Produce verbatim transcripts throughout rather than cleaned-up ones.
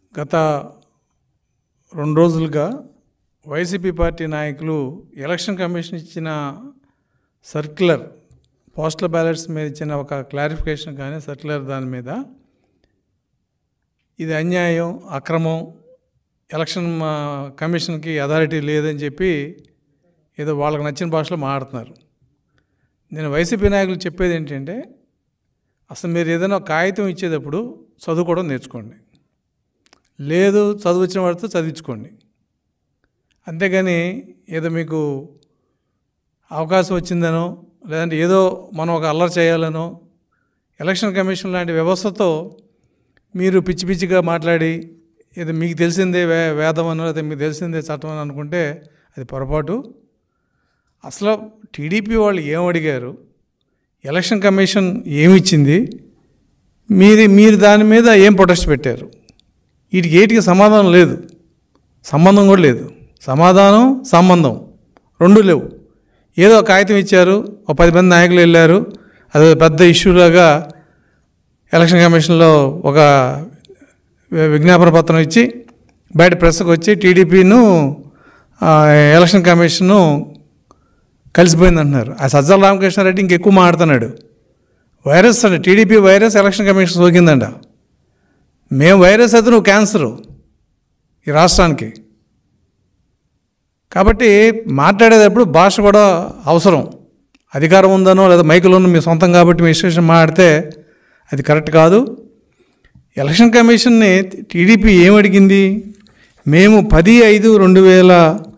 గత రెండు రోజులుగా వైసీపీ పార్టీ నాయకులు ఎలక్షన్ కమిషన్ ఇచ్చిన సర్క్యులర్ పోస్టల్ బ్యాలెట్స్ మీద ఇచ్చిన ఒక క్లారిఫికేషన్ కానీ సర్క్యులర్ దాని మీద ఇది అన్యాయం, అక్రమం, ఎలక్షన్ కమిషన్కి అథారిటీ లేదని చెప్పి ఏదో వాళ్ళకి నచ్చిన భాషలో మాట్లాడుతున్నారు. నేను వైసీపీ నాయకులు చెప్పేది ఏంటంటే, అసలు మీరు ఏదైనా కాగితం ఇచ్చేటప్పుడు చదువుకోవడం నేర్చుకోండి, లేదు చదువు వచ్చిన వాడితో చదివించుకోండి. అంతేగాని ఏదో మీకు అవకాశం వచ్చిందనో లేదంటే ఏదో మనం ఒక అల్లరి చేయాలనో ఎలక్షన్ కమిషన్ లాంటి వ్యవస్థతో మీరు పిచ్చి పిచ్చిగా మాట్లాడి ఏదో మీకు తెలిసిందే వే వేదం అనో లేదా మీకు తెలిసిందే చట్టం అని అనుకుంటే అది పొరపాటు. అసలు టీడీపీ వాళ్ళు ఏం అడిగారు, ఎలక్షన్ కమిషన్ ఏమిచ్చింది, మీరు మీరు దాని మీద ఏం ప్రొటెస్ట్ పెట్టారు? వీటికి ఏటికి సమాధానం లేదు, సంబంధం కూడా లేదు. సమాధానం సంబంధం రెండు లేవు. ఏదో కాగితం ఇచ్చారు, ఒక పది మంది నాయకులు వెళ్ళారు, అది పెద్ద ఇష్యూలాగా ఎలక్షన్ కమిషన్లో ఒక విజ్ఞాపన పత్రం ఇచ్చి బయట ప్రెస్కి వచ్చి టీడీపీను ఎలక్షన్ కమిషను కలిసిపోయింది అంటున్నారు. ఆ సజ్జల రామకృష్ణారెడ్డి ఇంకెక్కువ మాట్లాడుతున్నాడు. వైరస్ అండి, టీడీపీ వైరస్ ఎలక్షన్ కమిషన్ సోకిందంట. మేము వైరస్ అయితే నువ్వు క్యాన్సరు ఈ రాష్ట్రానికి. కాబట్టి మాట్లాడేటప్పుడు భాష కూడా అవసరం. అధికారం ఉందనో లేదా మైకులోనో మీ సొంతం కాబట్టి మీ ఇష్టం మాట్లాడితే అది కరెక్ట్ కాదు. ఎలక్షన్ కమిషన్ని టీడీపీ ఏమడిగింది? మేము పది ఐదు రెండు వేల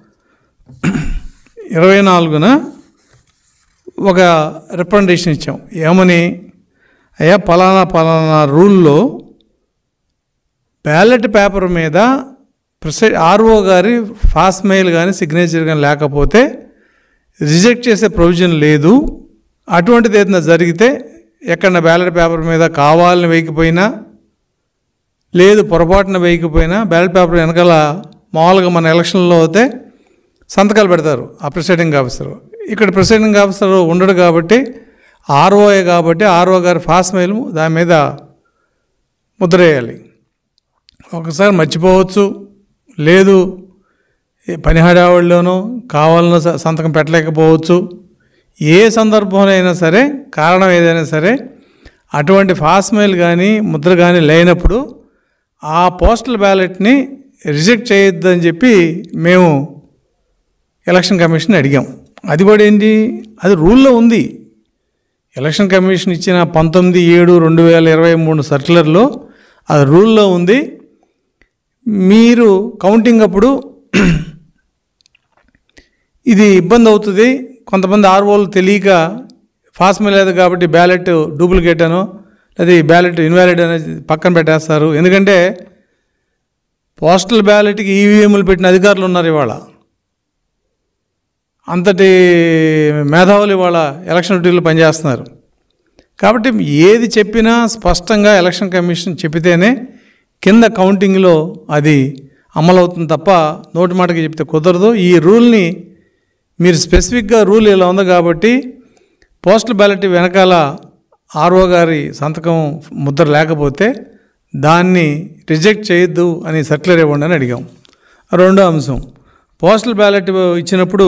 ఇరవై నాలుగున ఒక రిప్రజెంటేషన్ ఇచ్చాం. ఏమని? అయ్యా పలానా పలానా రూల్లో బ్యాలెట్ పేపర్ మీద ప్రెసై ఆర్ఓ గారి ఫాస్ట్ మెయిల్ కానీ సిగ్నేచర్ కానీ లేకపోతే రిజెక్ట్ చేసే ప్రొవిజన్ లేదు. అటువంటిది ఏదైనా జరిగితే ఎక్కడన్నా బ్యాలెట్ పేపర్ మీద కావాలని వేయకపోయినా లేదు పొరపాటున వేయకపోయినా బ్యాలెట్ పేపర్ వెనకాల మామూలుగా మన ఎలక్షన్లో అయితే సంతకాలు పెడతారు ఆ ప్రిసైడింగ్ ఆఫీసరు. ఇక్కడ ప్రిసైడింగ్ ఆఫీసరు ఉండడు కాబట్టి ఆర్ఓఏ కాబట్టి ఆర్ఓ గారి ఫాస్ట్ మెయిల్ దాని మీద ముద్ర వేయాలి. ఒకసారి మర్చిపోవచ్చు, లేదు పని హడావుడిలోనో కావాలనో సంతకం పెట్టలేకపోవచ్చు. ఏ సందర్భంలో అయినా సరే, కారణం ఏదైనా సరే, అటువంటి ఫాస్ట్ మెయిల్ కానీ ముద్ర కానీ లేనప్పుడు ఆ పోస్టల్ బ్యాలెట్ని రిజెక్ట్ చేయొద్దని చెప్పి మేము ఎలక్షన్ కమిషన్ అడిగాం. అది కూడా ఏంటి, అది రూల్లో ఉంది. ఎలక్షన్ కమిషన్ ఇచ్చిన పంతొమ్మిది ఏడు రెండు వేల ఇరవై మూడు సర్క్యులర్లో అది రూల్లో ఉంది. మీరు కౌంటింగ్ అప్పుడు ఇది ఇబ్బంది అవుతుంది, కొంతమంది ఆర్ఓలు తెలియక ఫాస్ట్ మెయిల్ లేదు కాబట్టి బ్యాలెట్ డూప్లికేట్ అనో లేదా ఈ బ్యాలెట్ ఇన్వాలిడ్ అనేది పక్కన పెట్టేస్తారు. ఎందుకంటే పోస్టల్ బ్యాలెట్కి ఈవీఎంలు పెట్టిన అధికారులు ఉన్నారు ఇవాళ. అంతటి మేధావులు ఇవాళ ఎలక్షన్ డ్యూటీలో పనిచేస్తున్నారు. కాబట్టి ఏది చెప్పినా స్పష్టంగా ఎలక్షన్ కమిషన్ చెప్పితేనే కింద కౌంటింగ్లో అది అమలవుతుంది తప్ప నోటి మాటకి చెప్తే కుదరదు. ఈ రూల్ని మీరు స్పెసిఫిక్గా రూల్ ఇలా ఉంది కాబట్టి పోస్టల్ బ్యాలెట్ వెనకాల ఆర్ఓ గారి సంతకం ముద్ర లేకపోతే దాన్ని రిజెక్ట్ చేయొద్దు అని సర్క్యులర్ ఇవ్వండి అని అడిగాం. రెండో అంశం, పోస్టల్ బ్యాలెట్ ఇచ్చినప్పుడు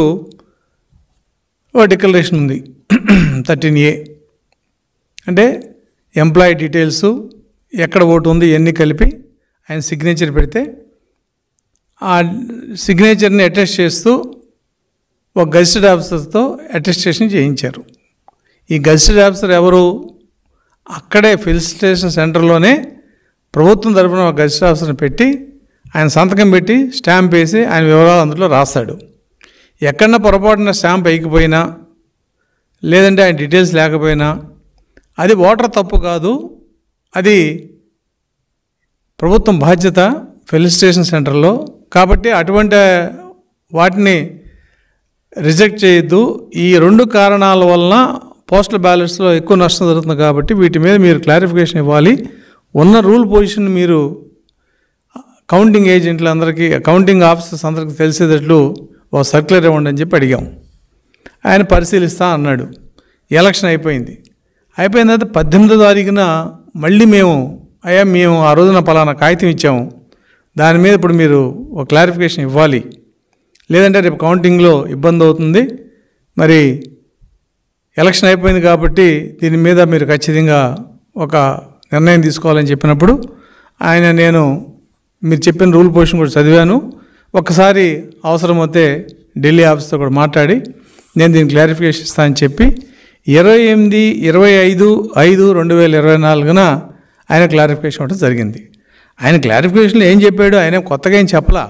ఓ డిక్లరేషన్ ఉంది థర్టీన్ ఏ, అంటే ఎంప్లాయీ డీటెయిల్స్, ఎక్కడ ఓటు ఉంది ఇవన్నీ కలిపి ఆయన సిగ్నేచర్ పెడితే ఆ సిగ్నేచర్ని అటెస్ట్ చేస్తూ ఒక గజిటెడ్ ఆఫీసర్తో అటెస్టేషన్ చేయించారు. ఈ గజిటెడ్ ఆఫీసర్ ఎవరు? అక్కడే ఫిల్ స్టేషన్ సెంటర్లోనే ప్రభుత్వం తరఫున ఒక గజిటెడ్ ఆఫీసర్ని పెట్టి ఆయన సంతకం పెట్టి స్టాంప్ వేసి ఆయన వివరాలు అందులో రాస్తాడు. ఎక్కడన్నా పొరపాటున స్టాంప్ వేయకపోయినా లేదంటే ఆయన డీటెయిల్స్ లేకపోయినా అది ఓటర్ తప్పు కాదు, అది ప్రభుత్వం బాధ్యత ఫిల్ స్టేషన్ సెంటర్లో. కాబట్టి అటువంటి వాటిని రిజెక్ట్ చేయొద్దు. ఈ రెండు కారణాల వలన పోస్టల్ బ్యాలెట్స్లో ఎక్కువ నష్టం జరుగుతుంది కాబట్టి వీటి మీద మీరు క్లారిఫికేషన్ ఇవ్వాలి. ఉన్న రూల్ పొజిషన్ మీరు కౌంటింగ్ ఏజెంట్లు అందరికీ, కౌంటింగ్ ఆఫీసర్స్ అందరికీ తెలిసేటట్లు ఒక సర్క్యులర్ ఇవ్వండి అని చెప్పి అడిగాం. ఆయన పరిశీలిస్తా అన్నాడు. ఎలక్షన్ అయిపోయింది. అయిపోయిన తర్వాత పద్దెనిమిదో తారీఖున మళ్ళీ మేము అయ్యా మేము ఆ రోజున పలానా కాగితం ఇచ్చాము, దాని మీద ఇప్పుడు మీరు ఒక క్లారిఫికేషన్ ఇవ్వాలి, లేదంటే రేపు కౌంటింగ్లో ఇబ్బంది అవుతుంది. మరి ఎలక్షన్ అయిపోయింది కాబట్టి దీని మీద మీరు ఖచ్చితంగా ఒక నిర్ణయం తీసుకోవాలని చెప్పినప్పుడు ఆయన నేను మీరు చెప్పిన రూల్ పొజిషన్ కూడా చదివాను, ఒక్కసారి అవసరమైతే ఢిల్లీ ఆఫీస్తో కూడా మాట్లాడి నేను దీన్ని క్లారిఫికేషన్ ఇస్తానని చెప్పి ఇరవై ఎనిమిది ఇరవై ఐదు ఐదు రెండు వేల ఇరవై నాలుగున ఆయన క్లారిఫికేషన్ ఇవ్వడం జరిగింది. ఆయన క్లారిఫికేషన్లో ఏం చెప్పాడు, ఆయన కొత్తగా ఏం చెప్పలా.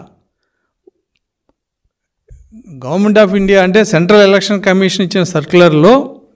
గవర్నమెంట్ ఆఫ్ ఇండియా అంటే సెంట్రల్ ఎలక్షన్ కమిషన్ ఇచ్చిన సర్క్యులర్లో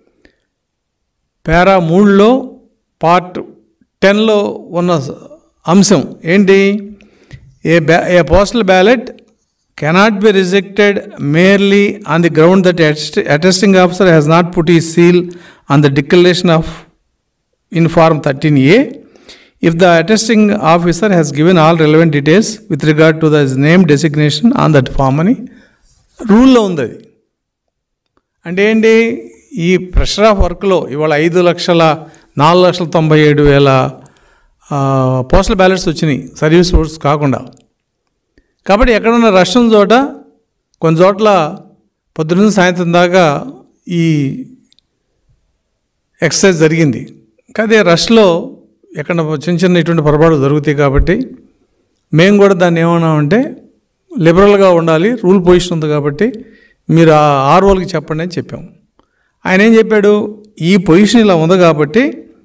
పారా మూడులో పార్ట్ టెన్లో ఉన్న అంశం ఏంటి, ఏ బ్యా a postal ballot cannot be rejected merely on the ground that attesting officer has not put his seal on the declaration of in form thirteen A if the attesting officer has given all relevant details with regard to the name designation on that form అని రూల్లో ఉంది. అది అంటే ఏంటి, ఈ pressure of వర్క్లో ఇవాళ ఐదు లక్షల నాలుగు లక్షల తొంభై ఏడు వేల పోస్టల్ బ్యాలెట్స్ వచ్చినాయి సర్వీస్ ఓట్స్ కాకుండా. కాబట్టి ఎక్కడన్నా రష్ ఉన్న చోట కొన్ని చోట్ల పొద్దున్న సాయంత్రం దాకా ఈ ఎక్సర్సైజ్ జరిగింది. కానీ రష్లో ఎక్కడ చిన్న చిన్న ఇటువంటి పొరపాటు జరుగుతాయి. కాబట్టి మేము కూడా దాన్ని ఏమన్నామంటే లిబరల్గా ఉండాలి, రూల్ పొజిషన్ ఉంది కాబట్టి మీరు ఆ ఆర్ఓలకి చెప్పండి అని చెప్పాము. ఆయన ఏం చెప్పాడు, ఈ పొజిషన్ ఇలా ఉంది కాబట్టి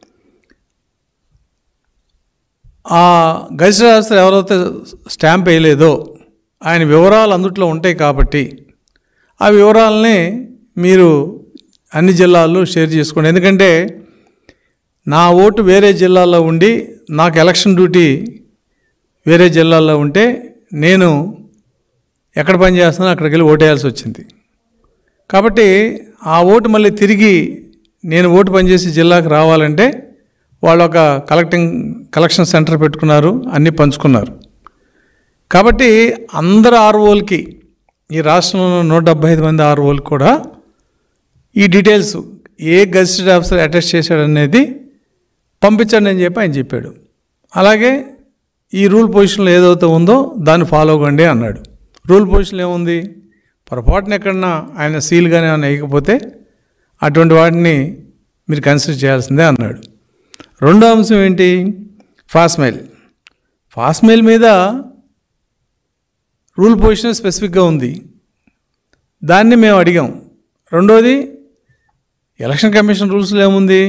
ఆ గెజిటెడ్ ఆఫీసర్ ఎవరైతే స్టాంప్ వేయలేదో ఆయన వివరాలు అందుట్లో ఉంటాయి కాబట్టి ఆ వివరాలని మీరు అన్ని జిల్లాల్లో షేర్ చేసుకోండి. ఎందుకంటే నా ఓటు వేరే జిల్లాలో ఉండి నాకు ఎలక్షన్ డ్యూటీ వేరే జిల్లాలో ఉంటే నేను ఎక్కడ పని చేస్తున్నానో అక్కడికి వెళ్ళి ఓటు వేయాల్సి వచ్చింది. కాబట్టి ఆ ఓటు మళ్ళీ తిరిగి నేను ఓటు పనిచేసే జిల్లాకు రావాలంటే వాళ్ళు ఒక కలెక్టింగ్ కలెక్షన్ సెంటర్ పెట్టుకున్నారు, అన్నీ పంచుకున్నారు. కాబట్టి అందరు ఆర్ఓలకి ఈ రాష్ట్రంలో నూట డెబ్బై ఐదు మంది ఆర్ఓలకి కూడా ఈ డీటెయిల్స్ ఏ గెజిటెడ్ ఆఫీసర్ అటెస్ట్ చేశాడనేది పంపించండి అని చెప్పి ఆయన చెప్పాడు. అలాగే ఈ రూల్ పొజిషన్లో ఏదైతే ఉందో దాన్ని ఫాలో అవ్వండి అన్నాడు. రూల్ పొజిషన్లో ఏముంది, పొరపాటున ఎక్కడన్నా ఆయన సీల్ కానీ ఏమైనా వేయకపోతే అటువంటి వాటిని మీరు కన్సిడర్ చేయాల్సిందే అన్నాడు. రెండో అంశం ఏంటి, ఫాస్మెయిల్. ఫాస్మెయిల్ మీద రూల్ పొజిషన్ స్పెసిఫిక్గా ఉంది, దాన్ని మేము అడిగాం. రెండోది ఎలక్షన్ కమిషన్ రూల్స్లో ఏముంది,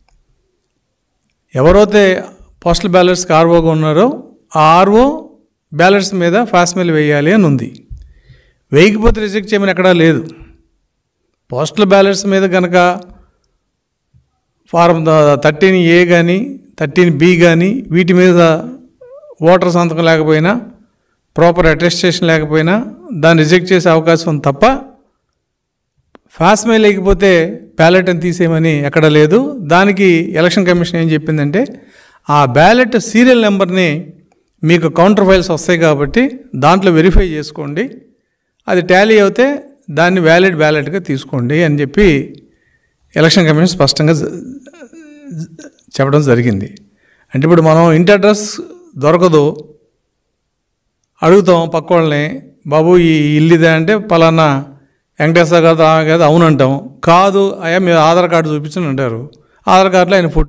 ఎవరైతే పోస్టల్ బ్యాలెట్స్కి ఆర్ఓగా ఉన్నారో ఆ ఆర్ఓ బ్యాలెట్స్ మీద ఫాస్మెయిల్ వేయాలి అని ఉంది. వేయకపోతే రిజెక్ట్ చేయమని ఎక్కడా లేదు. పోస్టల్ బ్యాలెట్స్ మీద కనుక ఫారం థర్టీన్ ఏ కానీ థర్టీన్ బి కానీ వీటి మీద ఓటర్ సంతకం లేకపోయినా ప్రాపర్ అటెస్టేషన్ లేకపోయినా దాన్ని రిజెక్ట్ చేసే అవకాశం ఉంది తప్ప ఫాస్మెయిల్ లేకపోతే బ్యాలెట్ అని తీసేయమని ఎక్కడ లేదు. దానికి ఎలక్షన్ కమిషన్ ఏం చెప్పిందంటే ఆ బ్యాలెట్ సీరియల్ నెంబర్ని మీకు కౌంటర్ ఫైల్స్ వస్తాయి కాబట్టి దాంట్లో వెరిఫై చేసుకోండి, అది టాలీ అవుతే దాన్ని వ్యాలిడ్ బ్యాలెట్గా తీసుకోండి అని చెప్పి ఎలక్షన్ కమిషన్ స్పష్టంగా చెప్పడం జరిగింది. అంటే ఇప్పుడు మనం ఇంటి అడ్రస్ దొరకదు, అడుగుతాం పక్క వాళ్ళని, బాబు ఈ ఇల్లు ఇదే అంటే పలానా వెంకటేశ్వర గారు కదా అవునంటాం, కాదు అయ్యా మీరు ఆధార్ కార్డు చూపించని అంటారు. ఆధార్ కార్డులో ఆయన ఫోటో